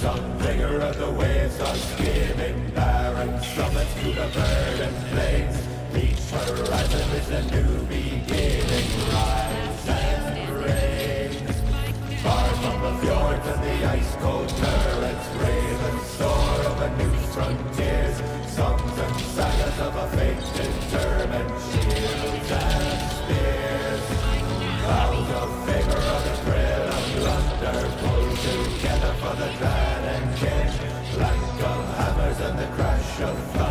Some vigor of the waves are skimming barren summits to the verdant plains. Each horizon is a new beginning. Rise and reign. Far from the fjords and the ice-cold currents, ravens soar over new frontiers. Songs and sagas of a fate determined, shields and spears. Clouds of vapor of the thrill of thunder pull together for the dread and kin. Clank of hammers and the crash of